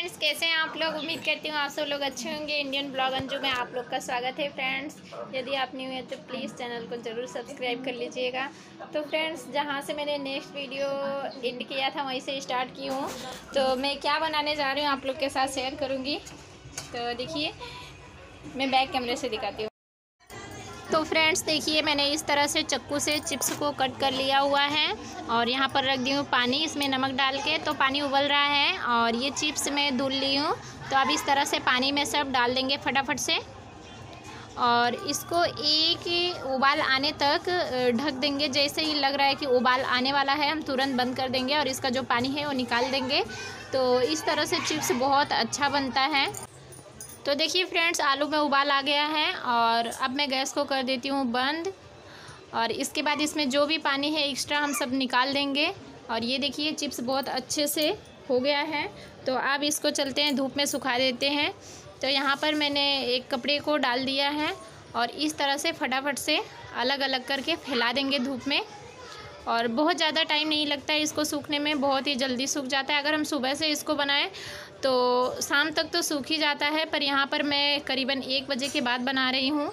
Friends, कैसे हैं आप लोग। उम्मीद करती हूँ आप सब लोग अच्छे होंगे। इंडियन ब्लॉग अंजू में आप लोग का स्वागत है। फ्रेंड्स, यदि आप न्यू हैं तो प्लीज़ चैनल को ज़रूर सब्सक्राइब कर लीजिएगा। तो फ्रेंड्स, जहाँ से मैंने नेक्स्ट वीडियो एंड किया था वहीं से स्टार्ट की हूँ। तो मैं क्या बनाने जा रही हूँ आप लोग के साथ शेयर करूँगी। तो देखिए, मैं बैक कैमरे से दिखाती हूँ। तो फ्रेंड्स देखिए, मैंने इस तरह से चाकू से चिप्स को कट कर लिया हुआ है और यहाँ पर रख दी हूँ पानी, इसमें नमक डाल के। तो पानी उबल रहा है और ये चिप्स मैं धुल ली हूँ। तो अब इस तरह से पानी में सब डाल देंगे फटाफट से और इसको एक उबाल आने तक ढक देंगे। जैसे ही लग रहा है कि उबाल आने वाला है, हम तुरंत बंद कर देंगे और इसका जो पानी है वो निकाल देंगे। तो इस तरह से चिप्स बहुत अच्छा बनता है। तो देखिए फ्रेंड्स, आलू में उबाल आ गया है और अब मैं गैस को कर देती हूँ बंद। और इसके बाद इसमें जो भी पानी है एक्स्ट्रा हम सब निकाल देंगे। और ये देखिए, चिप्स बहुत अच्छे से हो गया है। तो अब इसको चलते हैं धूप में सुखा देते हैं। तो यहाँ पर मैंने एक कपड़े को डाल दिया है और इस तरह से फटाफट से अलग अलग करके फैला देंगे धूप में। और बहुत ज़्यादा टाइम नहीं लगता है इसको सूखने में, बहुत ही जल्दी सूख जाता है। अगर हम सुबह से इसको बनाएं तो शाम तक तो सूख ही जाता है, पर यहाँ पर मैं करीबन 1 बजे के बाद बना रही हूँ।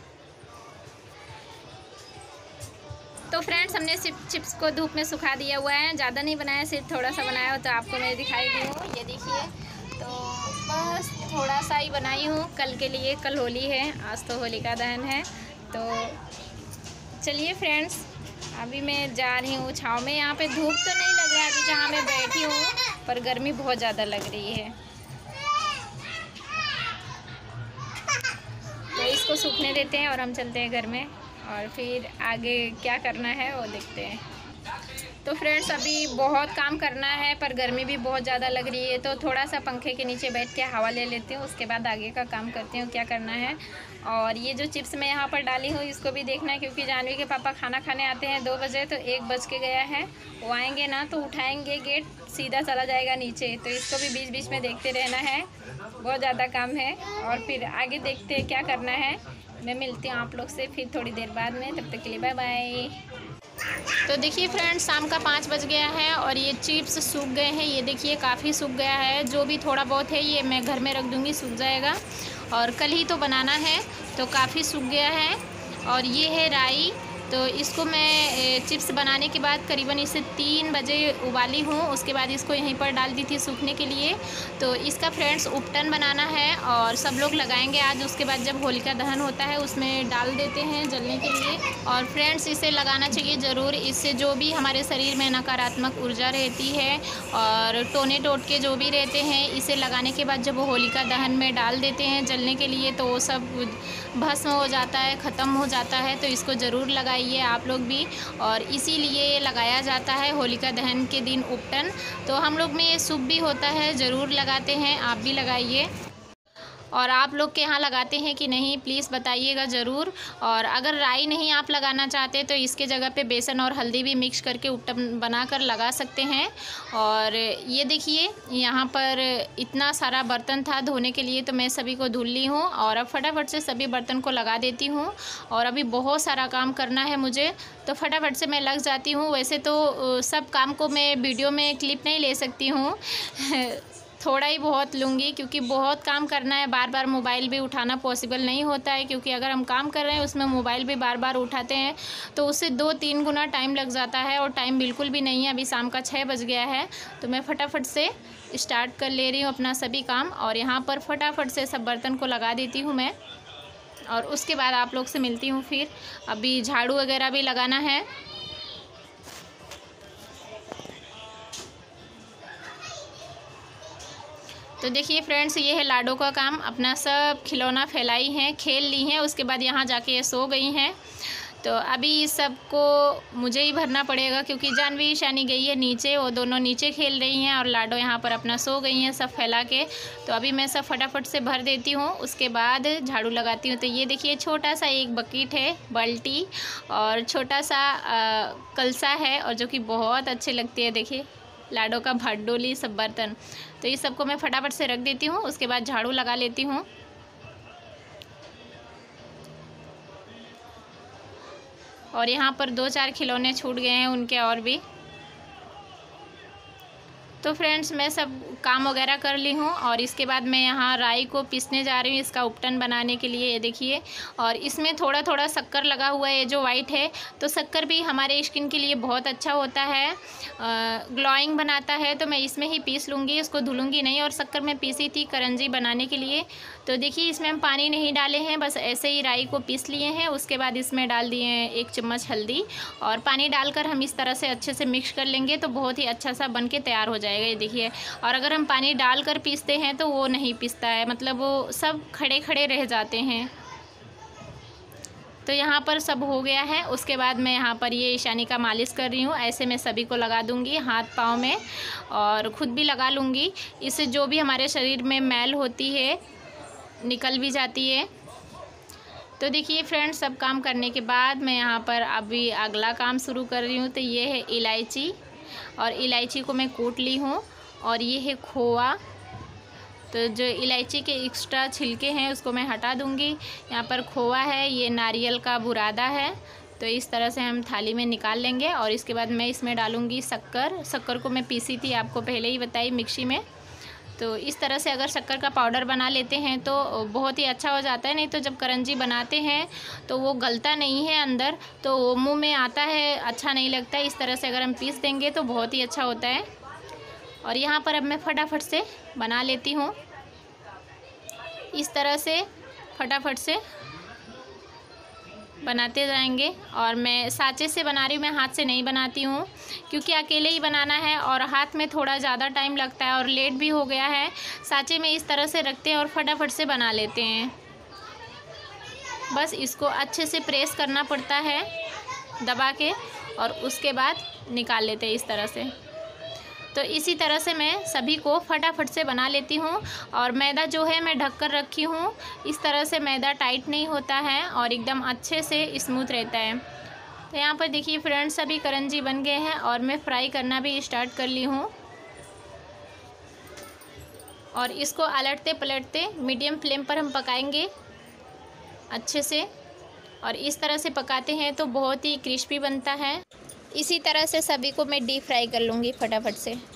तो फ्रेंड्स, हमने सिर्फ चिप्स को धूप में सुखा दिया हुआ है, ज़्यादा नहीं बनाया, सिर्फ थोड़ा सा बनाया हो। तो आपको मैं दिखाई दी हूँ, ये देखिए। तो बस थोड़ा सा ही बनाई हूँ कल के लिए। कल होली है, आज तो होलिका दहन है। तो चलिए फ्रेंड्स, अभी मैं जा रही हूँ छाँव में। यहाँ पे धूप तो नहीं लग रहा है अभी जहाँ मैं बैठी हूँ, पर गर्मी बहुत ज़्यादा लग रही है। तो इसको सूखने देते हैं और हम चलते हैं घर में और फिर आगे क्या करना है वो देखते हैं। तो फ्रेंड्स, अभी बहुत काम करना है पर गर्मी भी बहुत ज़्यादा लग रही है। तो थोड़ा सा पंखे के नीचे बैठ के हवा ले लेती हूँ, उसके बाद आगे का काम करती हूँ क्या करना है। और ये जो चिप्स मैं यहाँ पर डाली हूँ इसको भी देखना है, क्योंकि जानवी के पापा खाना खाने आते हैं 2 बजे। तो 1 बज के गया है, वो आएंगे ना तो उठाएंगे, गेट सीधा चला जाएगा नीचे। तो इसको भी बीच बीच में देखते रहना है, बहुत ज़्यादा काम है। और फिर आगे देखते हैं क्या करना है। मैं मिलती हूँ आप लोग से फिर थोड़ी देर बाद में, तब तक के लिए बाय बाय। तो देखिए फ्रेंड्स, शाम का 5 बज गया है और ये चिप्स सूख गए हैं। ये देखिए, काफ़ी सूख गया है। जो भी थोड़ा बहुत है ये मैं घर में रख दूँगी, सूख जाएगा। और कल ही तो बनाना है, तो काफ़ी सूख गया है। और ये है राई। तो इसको मैं चिप्स बनाने के बाद करीबन इसे 3 बजे उबाली हूँ, उसके बाद इसको यहीं पर डाल दी थी सूखने के लिए। तो इसका फ्रेंड्स उपटन बनाना है और सब लोग लगाएंगे आज। उसके बाद जब होलिका दहन होता है उसमें डाल देते हैं जलने के लिए। और फ्रेंड्स, इसे लगाना चाहिए ज़रूर। इससे जो भी हमारे शरीर में नकारात्मक ऊर्जा रहती है और टोने टोटके जो भी रहते हैं, इसे लगाने के बाद जब वो होलिका दहन में डाल देते हैं जलने के लिए तो वो सब भस्म हो जाता है, ख़त्म हो जाता है। तो इसको ज़रूर लगाइए आप लोग भी। और इसीलिए ये लगाया जाता है होलिका दहन के दिन उपटन। तो हम लोग में ये शुभ भी होता है, ज़रूर लगाते हैं, आप भी लगाइए। और आप लोग के यहाँ लगाते हैं कि नहीं प्लीज़ बताइएगा ज़रूर। और अगर राई नहीं आप लगाना चाहते तो इसके जगह पे बेसन और हल्दी भी मिक्स करके उपटन बनाकर लगा सकते हैं। और ये देखिए, यहाँ पर इतना सारा बर्तन था धोने के लिए, तो मैं सभी को धुल ली हूँ और अब फटाफट से सभी बर्तन को लगा देती हूँ। और अभी बहुत सारा काम करना है मुझे, तो फटाफट से मैं लग जाती हूँ। वैसे तो सब काम को मैं वीडियो में क्लिप नहीं ले सकती हूँ थोड़ा ही बहुत लूँगी, क्योंकि बहुत काम करना है। बार बार मोबाइल भी उठाना पॉसिबल नहीं होता है, क्योंकि अगर हम काम कर रहे हैं उसमें मोबाइल भी बार बार उठाते हैं तो उससे 2-3 गुना टाइम लग जाता है और टाइम बिल्कुल भी नहीं है। अभी शाम का 6 बज गया है, तो मैं फटाफट से स्टार्ट कर ले रही हूँ अपना सभी काम। और यहाँ पर फटाफट से सब बर्तन को लगा देती हूँ मैं और उसके बाद आप लोग से मिलती हूँ फिर। अभी झाड़ू वगैरह भी लगाना है। तो देखिए फ्रेंड्स, ये है लाडो का काम। अपना सब खिलौना फैलाई हैं, खेल ली हैं, उसके बाद यहाँ जाके ये सो गई हैं। तो अभी सबको मुझे ही भरना पड़ेगा, क्योंकि जानवी शानी गई है नीचे, वो दोनों नीचे खेल रही हैं और लाडो यहाँ पर अपना सो गई हैं सब फैला के। तो अभी मैं सब फटाफट से भर देती हूँ, उसके बाद झाड़ू लगाती हूँ। तो ये देखिए, छोटा सा एक बकेट है, बाल्टी, और छोटा सा कलसा है, और जो कि बहुत अच्छे लगती है। देखिए, लाडो का भटडोली, सब बर्तन। तो ये सबको मैं फटाफट से रख देती हूँ, उसके बाद झाड़ू लगा लेती हूँ। और यहाँ पर 2-4 खिलौने छूट गए हैं उनके और भी। तो फ्रेंड्स मैं सब काम वगैरह कर ली हूँ और इसके बाद मैं यहाँ राई को पीसने जा रही हूँ इसका उपटन बनाने के लिए। ये देखिए, और इसमें थोड़ा थोड़ा शक्कर लगा हुआ है, ये जो वाइट है। तो शक्कर भी हमारे स्किन के लिए बहुत अच्छा होता है, ग्लोइंग बनाता है। तो मैं इसमें ही पीस लूँगी, इसको धुलूँगी नहीं। और शक्कर मैं पीसी थी करंजी बनाने के लिए। तो देखिए इसमें हम पानी नहीं डाले हैं, बस ऐसे ही राई को पीस लिए हैं। उसके बाद इसमें डाल दिए हैं 1 चम्मच हल्दी और पानी डालकर हम इस तरह से अच्छे से मिक्स कर लेंगे तो बहुत ही अच्छा सा बन के तैयार हो जाएगा। ये देखिए, और अगर हम पानी डालकर पीसते हैं तो वो नहीं पीसता है, मतलब वो सब खड़े खड़े रह जाते हैं। तो यहाँ पर सब हो गया है। उसके बाद मैं यहाँ पर ये ईशानी का मालिश कर रही हूँ। ऐसे मैं सभी को लगा दूँगी हाथ पाँव में और ख़ुद भी लगा लूँगी। इससे जो भी हमारे शरीर में मैल होती है निकल भी जाती है। तो देखिए फ्रेंड्स, सब काम करने के बाद मैं यहाँ पर अभी अगला काम शुरू कर रही हूँ। तो ये है इलायची, और इलायची को मैं कूट ली हूँ। और ये है खोआ। तो जो इलायची के एक्स्ट्रा छिलके हैं उसको मैं हटा दूँगी। यहाँ पर खोआ है, ये नारियल का बुरादा है। तो इस तरह से हम थाली में निकाल लेंगे और इसके बाद मैं इसमें डालूँगी शक्कर। शक्कर को मैं पीसी थी, आपको पहले ही बताई, मिक्सी में। तो इस तरह से अगर शक्कर का पाउडर बना लेते हैं तो बहुत ही अच्छा हो जाता है। नहीं तो जब करंजी बनाते हैं तो वो गलता नहीं है अंदर, तो वो मुंह में आता है, अच्छा नहीं लगता है। इस तरह से अगर हम पीस देंगे तो बहुत ही अच्छा होता है। और यहाँ पर अब मैं फटाफट से बना लेती हूँ। इस तरह से फटाफट से बनाते जाएंगे। और मैं साँचे से बना रही हूँ, मैं हाथ से नहीं बनाती हूँ क्योंकि अकेले ही बनाना है और हाथ में थोड़ा ज़्यादा टाइम लगता है और लेट भी हो गया है। साँचे में इस तरह से रखते हैं और फटाफट से बना लेते हैं। बस इसको अच्छे से प्रेस करना पड़ता है दबा के, और उसके बाद निकाल लेते हैं इस तरह से। तो इसी तरह से मैं सभी को फटाफट से बना लेती हूँ। और मैदा जो है मैं ढक कर रखी हूँ। इस तरह से मैदा टाइट नहीं होता है और एकदम अच्छे से स्मूथ रहता है। तो यहाँ पर देखिए फ्रेंड्स, सभी करंजी बन गए हैं और मैं फ्राई करना भी स्टार्ट कर ली हूँ। और इसको अलटते पलटते मीडियम फ्लेम पर हम पकाएंगे अच्छे से। और इस तरह से पकाते हैं तो बहुत ही क्रिस्पी बनता है। इसी तरह से सभी को मैं डीप फ्राई कर लूँगी फटाफट से।